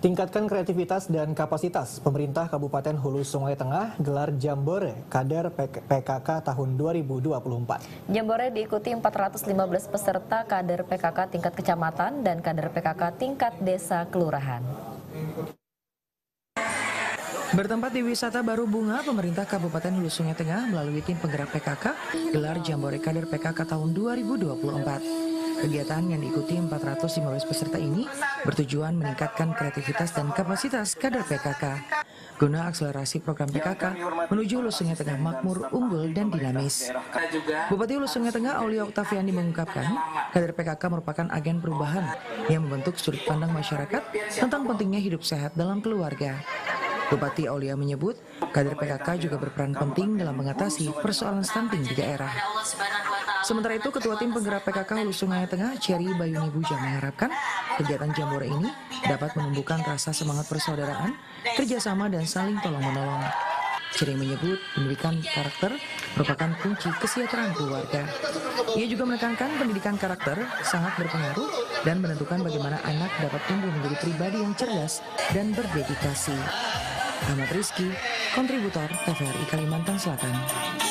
Tingkatkan kreativitas dan kapasitas. Pemerintah Kabupaten Hulu Sungai Tengah gelar Jambore Kader PKK tahun 2024. Jambore diikuti 415 peserta kader PKK tingkat kecamatan dan kader PKK tingkat desa kelurahan. Bertempat di Wisata Baru Bunga, pemerintah Kabupaten Hulu Sungai Tengah melalui tim penggerak PKK gelar Jambore Kader PKK tahun 2024. Kegiatan yang diikuti 415 peserta ini bertujuan meningkatkan kreativitas dan kapasitas kader PKK guna akselerasi program PKK menuju Hulu Sungai Tengah makmur, unggul, dan dinamis. Bupati Hulu Sungai Tengah Aulia Oktaviani mengungkapkan, kader PKK merupakan agen perubahan yang membentuk sudut pandang masyarakat tentang pentingnya hidup sehat dalam keluarga. Bupati Aulia menyebut, kader PKK juga berperan penting dalam mengatasi persoalan stunting di daerah. Sementara itu, Ketua Tim Penggerak PKK Hulu Sungai Tengah, Cherry Bayuni Buja, mengharapkan kegiatan Jambore ini dapat menumbuhkan rasa semangat persaudaraan, kerjasama, dan saling tolong-menolong. Cherry menyebut pendidikan karakter merupakan kunci kesejahteraan keluarga. Ia juga menekankan pendidikan karakter sangat berpengaruh dan menentukan bagaimana anak dapat tumbuh menjadi pribadi yang cerdas dan berdedikasi. Ahmad Rizky, kontributor TVRI Kalimantan Selatan.